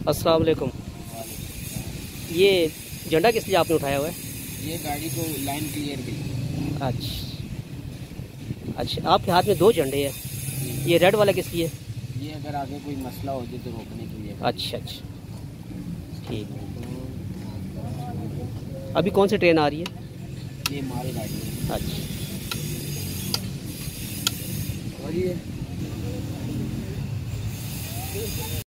अस्सलाम वालेकुम। ये झंडा किस लिए आपने उठाया हुआ है? ये गाड़ी को लाइन क्लियर के लिए। अच्छा, आपके हाथ में दो झंडे हैं, ये रेड वाला किस लिए? ये अगर आगे कोई मसला हो जाए तो रोकने के लिए। अच्छा, ठीक है। अभी कौन सी ट्रेन आ रही है? ये मालगाड़ी है। अच्छा, और ये